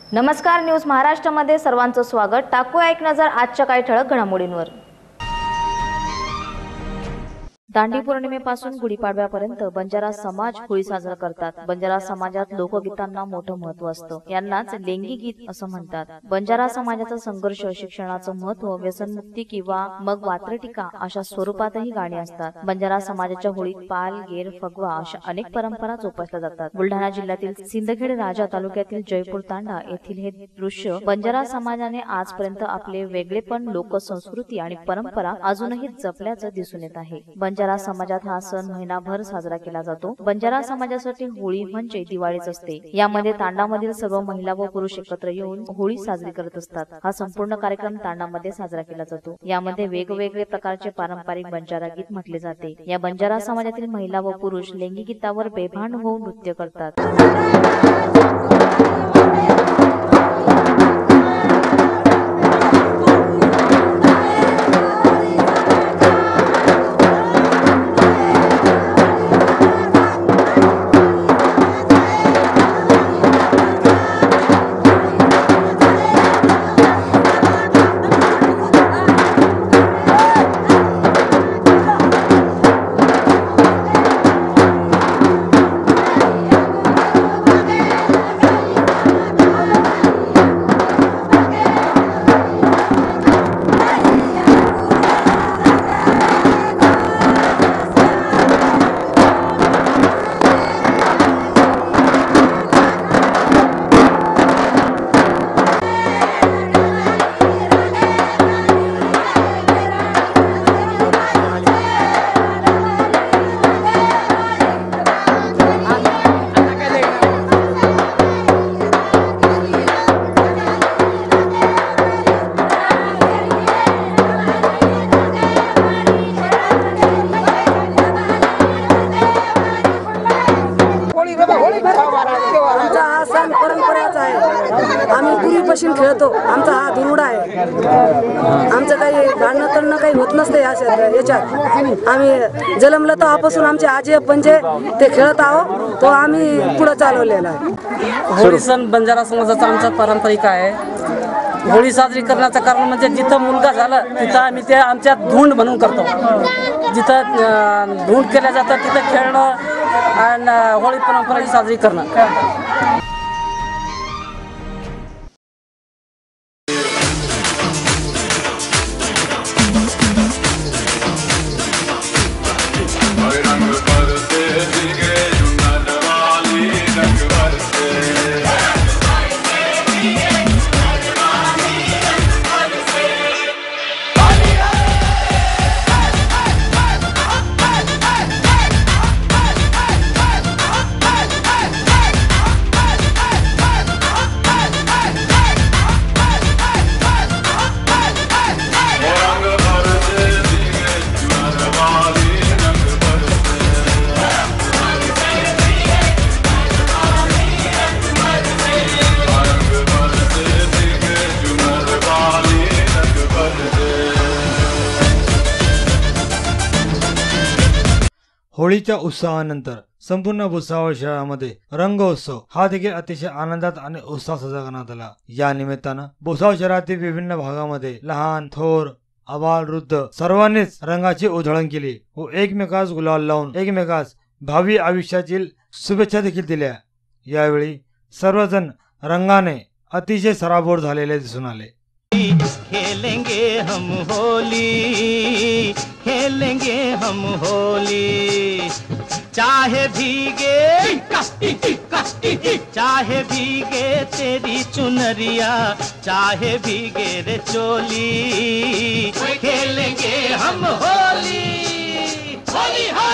नमस्कार, न्यूज महाराष्ट्रामध्ये सर्वांचं स्वागत। टाकूया एक नजर आजच्या काही ठळक घडामोडींवर। दांडी पौर्णिमेपासून गुढीपाडव्यापर्यंत बंजारा समाज होळी साजरा करतात। बंजारा समाजात लोकगीतांना मोठं महत्त्व असतं, यांनाच लेंगी गीत असं म्हणतात। बंजारा समाजाचा संघर्ष, शिक्षणाचं महत्त्व, व्यसनमुक्ती किंवा मग वात्रटिका अशा स्वरूपातही गाणी असतात। बंजारा समाजाच्या होळीत पाल, गेर, फगवा अशा अनेक परंपरा जोपासल्या जातात। बुलढाणा जिल्ह्यातील सिंदखेड राजा तालुक्यातील जयपूर तांडा येथील हे दृश्य बंजारा समाजाने आजपर्यंत आपले वेगळेपण, लोकसंस्कृती आणि परंपरा अजूनही जपल्याचं दिसून येत आहे। बंजारा समाजात हा सण महिनाभर साजरा केला जातो। बंजारा समाजासाठी होळी म्हणजे दिवाळीच असते। यामध्ये तांडामधील सर्व महिला व पुरुष एकत्र येऊन होळी साजरी करत असतात। हा संपूर्ण कार्यक्रम तांडामध्ये साजरा केला जातो। यामध्ये वेगवेगळे प्रकारचे पारंपरिक बंजारा गीत म्हटले जाते। या बंजारा समाजातील महिला व पुरुष लेंगी गीतावर बेभान होऊन नृत्य करतात। आमचा हा सण परंपरेचा आहे। आम्ही पूर्वीपासून खेळतो। आमचा हा धुरुडा आहे। आमचं काही भांडणं तडणं काही होत नसते याच्यात। आम्ही जन्मलं तेव्हापासून आमचे आजी पंजे ते खेळत आहो, तो आम्ही पुढे चालवलेला आहे। होळी सण बंजारा समाजाचा आमचा पारंपरिक आहे। होळी साजरी करण्याचं कारण म्हणजे जिथं मुलगा झाला तिथं आम्ही ते आमच्या धुंड म्हणून करतो। जिथं धुंड केल्या जातं तिथं खेळणं आणि होळी परंपरा साजरी करणं। होळीच्या उत्सवानंतर संपूर्ण भुसावळ शहरामध्ये रंगोत्सव हा देखील अतिशय आनंदात आणि उत्साह साजरा करण्यात आला। या निमित्तानं भुसावळ शहरातील विभिन्न भागामध्ये लहान, थोर, आबाल, वृद्ध सर्वांनीच रंगाची उधळण केली व एकमेकास गुलाल लावून एकमेकास भावी आयुष्यातील शुभेच्छा देखील दिल्या। यावेळी सर्वजण रंगाने अतिशय सराबोर झालेले दिसून आले। खेलेंगे हम होली, खेलेंगे हम होली, चाहे भीगे चाहे भीगे तेरी चुनरिया, चाहे भीगे रे चोली, खेलेंगे हम होली, होली है।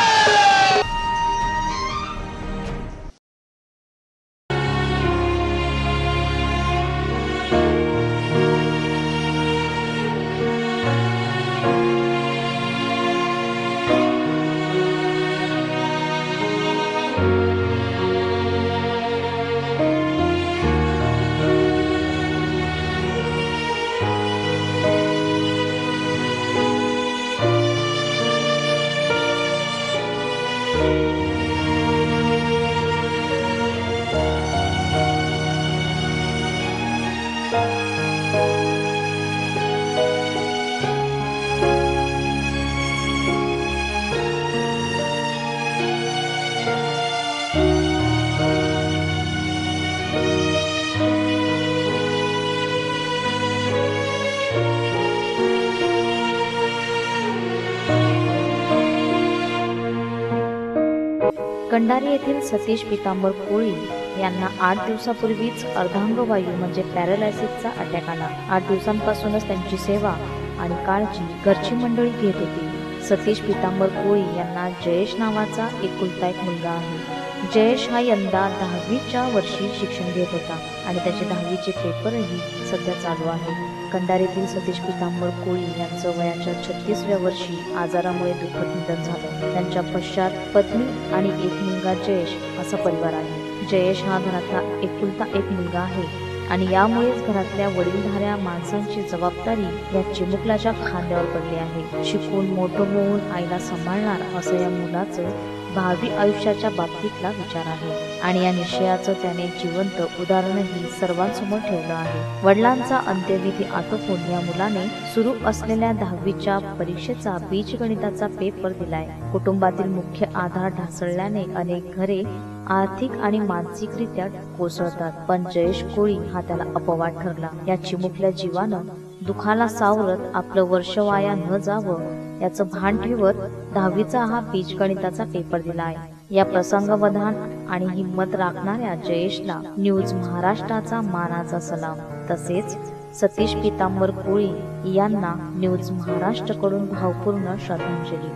कंडारी येथील सतीश पितांबर कोळी यांना 8 दिवसापूर्वीच अर्धांगवायू म्हणजे पॅरालायसिसचा अटॅक आला. 8 दिवसांपासूनच त्यांची सेवा आणि काळजी घरची मंडळी घेत होती. सतीश पितांबर कोळी यांना जयेश नावाचा एकुलता एक मुलगा आहे. जयेश हा यंदा 10वीच्या वर्षी शिक्षण घेत होता आणि त्याचे 10वीचे पेपरही सध्या चालू आहे. कंडारीतील सतीश पितांबर कोळी यांचं वयाच्या 36व्या वर्षी आजारामुळे दुःखद निधन झालं. त्यांच्या पश्चात पत्नी आणि एक मुलगा जयेश असा परिवार आहे. जयेश हा घरातला एकुलता एक मुलगा आहे आणि यामुळेच घरातल्या वडीलधाऱ्या माणसांची जबाबदारी या चिमुकल्याच्या खांद्यावर पडली आहे. शिकून मोठं होऊन आईला सांभाळणार असं या मुलाचं भावी आयुष्याच्या बाबतीतला विचार आहे आणि या निश्चयाचं त्याने जिवंत उदाहरणही सर्वांसमोर ठेवलं आहे. वडिलांचा अंत्यविधी आटोपून या मुलाने सुरू असलेल्या 10वीच्या परीक्षेचा बीजगणिताचा पेपर दिलाय. कुटुंबातील मुख्य आधार ढासळल्याने अनेक घरे आर्थिक आणि मानसिकरित्या कोसळतात, पण जयेश कोळी हा त्याला अपवाद ठरला. या चिमुकल्या जीवानं दुखाला सावरत आपलं वर्ष वाया न जावं याचं भान ठेवत 10वीचा हा बीजगणिताचा पेपर दिला आहे. या प्रसंगावधान आणि हिंमत राखणाऱ्या जयेशला न्यूज महाराष्ट्राचा मानाचा सलाम. तसेच सतीश पितांबर कोळी यांना न्यूज महाराष्ट्रकडून भावपूर्ण श्रद्धांजली.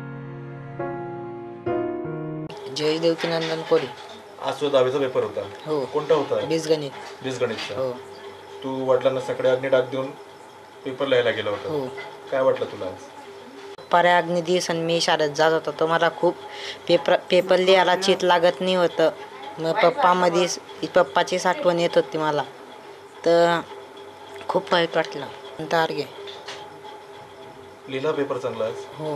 जयेश देवकीनंदन कोळी. आज तो 10वीचा पेपर होता. हो. कोणता होता? बीजगणित. हो. तू वडिलांना सगळे अग्नी डाग देऊन पेपर लिहायला गेला होता. हो. काय वाटलं तुला आज? पर्या अग्नी दिवस आणि मी शाळेत जात होतो, तर मला खूप पेपर लिहायला चित लागत नाही होतं. मग पप्पाचीच आठवण येत होती मला, तर खूप वाईट वाटलं. तारगे लिहिला पेपर चांगला आज? हो.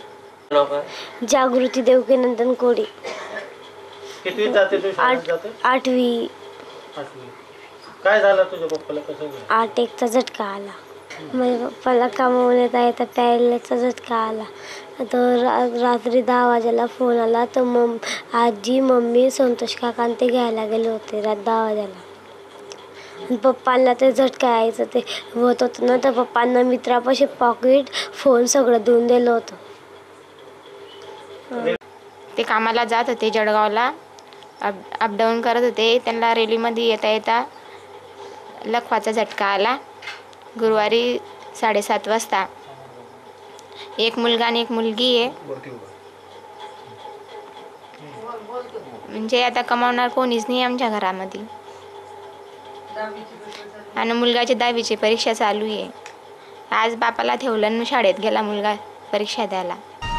जागृती देवकीनंदन कोळी. कितवी जाते तू? 8वी. काय झालं तुझ्या पप्पाला? कसं 8 झटका आला. माझ्या पप्पाला कामावून येता प्यायलाचा झटका आला. तर रात्री 10 वाजेला फोन आला, तर आजी मम्मी संतोष काका ते घ्यायला गेले होते रात 10 वाजेला. पप्पांना ते झटका यायचं ते होत होतं ना, तर पप्पांना मित्रापाशी पॉकेट फोन सगळं देऊन दिलं होतं. ते कामाला जात होते जळगावला, अपडाऊन करत होते. त्यांना रेल्वेमध्ये येता येता लकवाचा झटका आला. गुरुवारी 7:30 वाजता. एक मुलगा आणि एक मुलगी आहे. म्हणजे आता कमावणार कोणीच नाही आमच्या घरामध्ये. आणि मुलगाची 10वीची परीक्षा चालू आहे. आज बापाला ठेवलं आणि शाळेत गेला मुलगा परीक्षा द्यायला.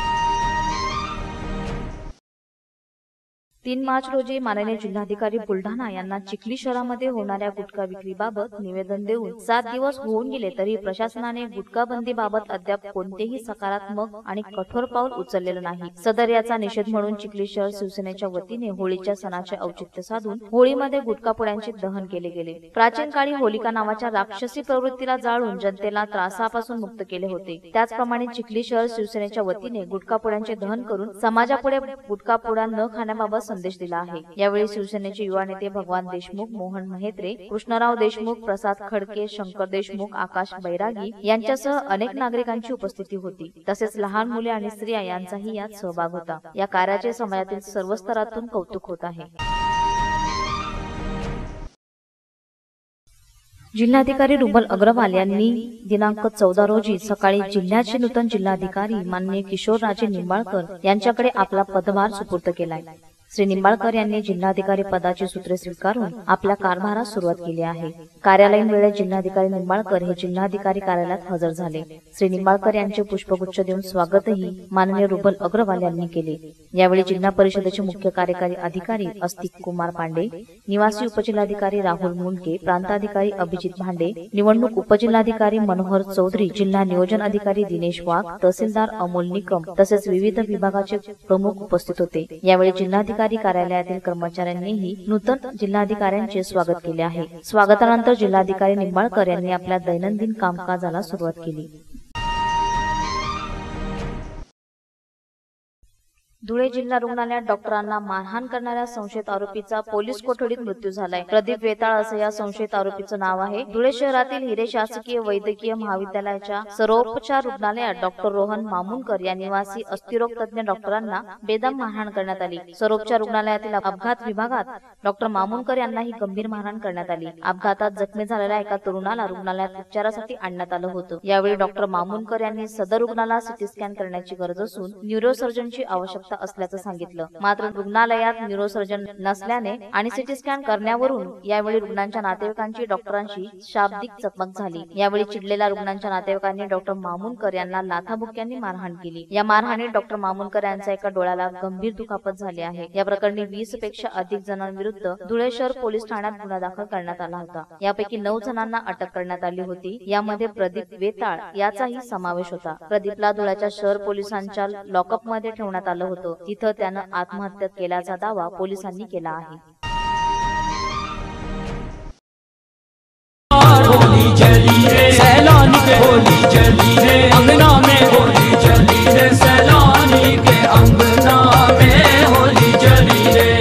3 मार्च रोजी माननीय जिल्हाधिकारी बुलढाणा यांना चिखली शहरामध्ये होणाऱ्या गुटखा विक्रीबाबत निवेदन देऊन 7 दिवस होऊन गेले तरी प्रशासनाने गुटखा बंदीबाबत अद्याप कोणतेही सकारात्मक आणि कठोर पाऊल उचललेलं नाही. सदर याचा निषेध म्हणून चिखली शहर शिवसेनेच्या वतीने होळीच्या सणाचे औचित्य साधून होळीमध्ये गुटखा पुड्यांचे दहन केले गेले. प्राचीन काळी होलिका नावाच्या राक्षसी प्रवृत्तीला जाळून जनतेला त्रासापासून मुक्त केले होते. त्याचप्रमाणे चिखली शहर शिवसेनेच्या वतीने गुटखा पुड्यांचे दहन करून समाजापुढे गुटखा पुडा न खाण्याबाबत संदेश दिला आहे. यावेळी शिवसेनेचे युवा नेते भगवान देशमुख, मोहन महेत्रे, कृष्णराव देशमुख, प्रसाद खडके, शंकर देशमुख, आकाश बैरागी यांच्यासह अनेक नागरिकांची उपस्थिती होती. तसेच लहान मुले आणि स्त्रिया यांचाही यात सहभाग होता. या कार्याचे समाजातील सर्व स्तरातून कौतुक होत आहे. जिल्हाधिकारी रुबल अग्रवाल यांनी दिनांक 14 रोजी सकाळी जिल्ह्याचे नूतन जिल्हाधिकारी माननीय किशोरराजे निंबाळकर यांच्याकडे आपला पदभार सुपूर्द केलाय. श्री निंबाळकर यांनी जिल्हाधिकारी पदाची सूत्रे स्वीकारून आपल्या कारभारास सुरुवात केली आहे. कार्यालयीन वेळेत जिल्हाधिकारी निंबाळकर हे जिल्हाधिकारी कार्यालयात हजर झाले. श्री निंबाळकर यांचे पुष्पगुच्छ देऊन स्वागतही माननीय रुबल अग्रवाल यांनी केले. यावेळी जिल्हा परिषदेचे मुख्य कार्यकारी अधिकारी अस्तिक कुमार पांडे, निवासी उपजिल्हाधिकारी राहुल मुंडके, प्रांताधिकारी अभिजित भांडे, निवडणूक उपजिल्हाधिकारी मनोहर चौधरी, जिल्हा नियोजन अधिकारी दिनेश वाघ, तहसीलदार अमोल निकम तसेच विविध विभागाचे प्रमुख उपस्थित होते. यावेळी जिल्हाधिकारी कार्यालयातील कर्मचाऱ्यांनीही नूतन जिल्हाधिकाऱ्यांचे स्वागत केले आहे. स्वागतानंतर जिल्हाधिकारी निंबाळकर यांनी आपल्या दैनंदिन कामकाजाला सुरुवात केली. धुळे जिल्हा रुग्णालयात डॉक्टरांना मारहाण करणाऱ्या संशयित आरोपीचा पोलीस कोठडीत मृत्यू झालाय. प्रदीप वेताळ असं या संशयित आरोपीचं नाव आहे. धुळे शहरातील हिरे शासकीय वैद्यकीय महाविद्यालयाच्या सर्वोपचार रुग्णालयात डॉक्टर रोहन मामुनकर या निवासी अस्थिरोग तज्ञ डॉक्टरांना बेदम मारहाण करण्यात आली. सर्वोपचार रुग्णालयातील अपघात विभागात डॉक्टर मामुनकर यांनाही गंभीर मारहाण करण्यात आली. अपघातात जखमी झालेल्या एका तरुणाला रुग्णालयात उपचारासाठी आणण्यात आलं होतं. यावेळी डॉक्टर मामुनकर यांनी सदर रुग्णाला सीटी स्कॅन करण्याची गरज असून न्यूरोसर्जनची आवश्यकता असल्याचं सांगितलं. मात्र रुग्णालयात न्यूरोसर्जन नसल्याने आणि सीटी स्कॅन करण्यावरून यावेळी रुग्णांच्या नातेवाईकांची डॉक्टरांशी शाब्दिक चकमक झाली. यावेळी चिडलेल्या रुग्णांच्या नातेवाईकांनी डॉक्टर मामुनकर यांना लाथाबुक्क्यांनी मारहाण केली. या मारहाणीत डॉक्टर मामुनकर यांच्या एका डोळ्याला गंभीर दुखापत झाली आहे. या प्रकरणी 20 पेक्षा अधिक जणांविरुद्ध धुळे शहर पोलीस ठाण्यात गुन्हा दाखल करण्यात आला होता. यापैकी 9 जणांना अटक करण्यात आली होती. यामध्ये प्रदीप वेताळ याचाही समावेश होता. प्रदीपला धुळ्याच्या शहर पोलिसांच्या लॉकअपमध्ये ठेवण्यात आलं होतं. तिथं त्यानं आत्महत्या केल्याचा दावा पोलिसांनी केला आहे. होली जली रे सैलानी के होली जली रे अंगना में होली जली रे सैलानी के अंगना में होली जली रे।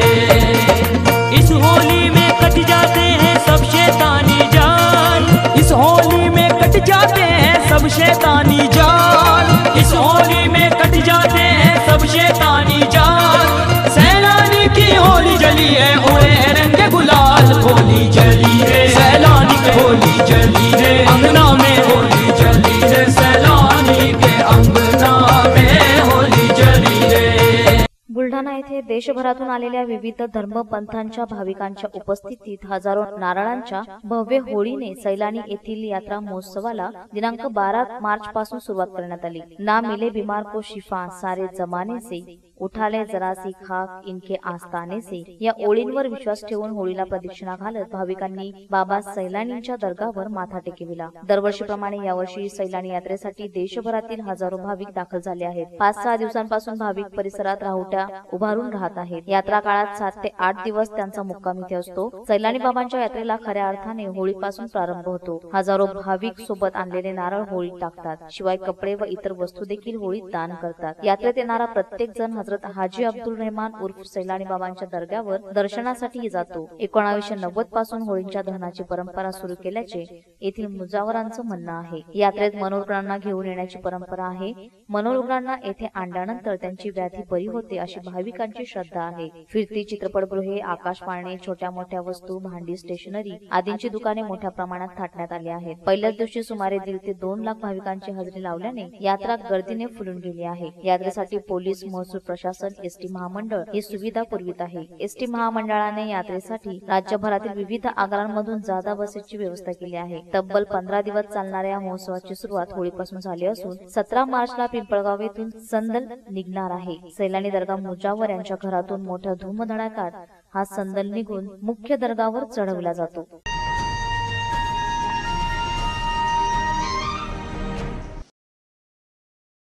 इस होली में कट जाते हैं सब शैतानी जान, इस होली में कट जाते हैं सब शैतानी जान, इस होली में कट जाते हैं सब शैतानी जान। सैलानी की होली जली है उड़े रंग गुलाल, होली जली रे सैलानी की होली जली रे अंगना में होली जली रे सैलानी के अंगना में होली जली रे। बुलढाणा येथे देशभरातून आलेल्या विविध धर्मपंथांच्या भाविकांच्या उपस्थितीत हजारो नारळांच्या भव्य होळीने सैलानी येथील यात्रा महोत्सवाला दिनांक 12 मार्च पासून सुरुवात करण्यात आली. ना मिले बीमार को शिफा सारे जमाने से, उठाले जरासी खाक इनके आस्थाने से या ओळींवर विश्वास ठेवून होळीला प्रदक्षिणा घालत भाविकांनी बाबा सैलानींच्या दर्गावर माथा टेकविला. दरवर्षीप्रमाणे यावर्षी सैलानी यात्रेसाठी देशभरातील हजारो भाविक दाखल झाले आहेत. 5-6 दिवसांपासून भाविक परिसरात राहुट्या उभारून राहत आहेत. यात्रा काळात 7 ते 8 दिवस त्यांचा मुक्काम इथे असतो. सैलानी बाबांच्या यात्रेला खऱ्या अर्थाने होळीपासून प्रारंभ होतो. हजारो भाविक सोबत आणलेले नारळ होळीत टाकतात. शिवाय कपडे व इतर वस्तू देखील होळीत दान करतात. यात्रेत येणारा प्रत्येक जण हजरत हाजी अब्दुल रहमान उर्फ सैलानी बाबांच्या दर्ग्यावर दर्शनासाठी जातो. 1990 पासून होळीच्या दहनाची परंपरा सुरू केल्याचे येथील मुजावरांचं म्हणणं आहे. यात्रेत मनोरुग्णांना घेऊन येण्याची परंपरा आहे. मनोरुग्णांना येथे आणल्यानंतर त्यांची व्याधी बरी होते अशी भाविकांची श्रद्धा आहे. फिरती चित्रपटगृहे, आकाश पाळणे, छोट्या मोठ्या वस्तू, भांडी, स्टेशनरी आदींची दुकाने मोठ्या प्रमाणात थाटण्यात आली आहेत. पहिल्याच दिवशी सुमारे 1.5 ते 2 लाख भाविकांची हजेरी लावल्याने यात्रा गर्दीने फुलून गेली आहे. यात्रेसाठी पोलीस, महसूल प्रशासन, एसटी महामंडळ ही सुविधा पुरवित आहे. एसटी महामंडळाने यात्रेसाठी राज्यभरातील विविध आगारांमधून जादा बसेसची व्यवस्था केली आहे. तब्बल 15 दिवस चालणाऱ्या या महोत्सवाची सुरुवात होळीपासून झाली असून 17 मार्चला पिंपळगाव येथून संदल निघणार आहे. सैलानी दर्गा मुजावर यांच्या घरातून मोठ्या धूमधडाक्यात हा संदल निघून मुख्य दर्गावर चढवला जातो.